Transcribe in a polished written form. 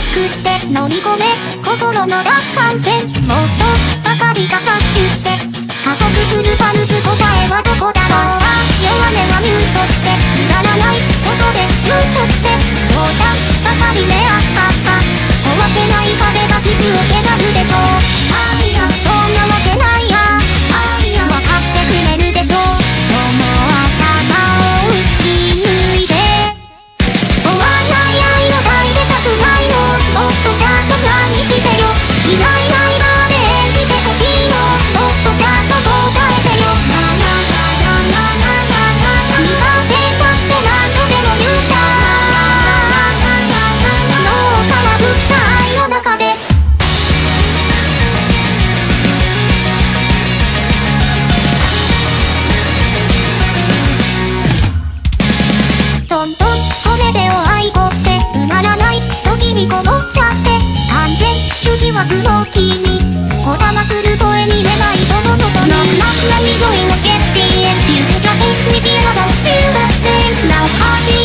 クして飲み込め心の楽観線。もっとばかりが合集して加速するパルス、答えはどこだろう。弱音はミュートしてくだらないことで躊躇して冗談ばかりであった壊せない壁が傷をけなるでしょう。あいやそんなわけないや、あいやわかってくれるでしょう。その頭を打ち抜いて終わらない愛の抱いてたくないの。もっとちゃんと何してよ。いないいないまで演じてほしいの。もっとちゃんと答えてよ。未完成だって何度でも言った脳からぶった愛の中でトントンこれでお愛子って埋まらない時にこもっちゃって完全主義はスモーキーにこだまする声に寝ないとのことに Let me join the get the end. You got this with you, I don't feel the same. Now heartbeat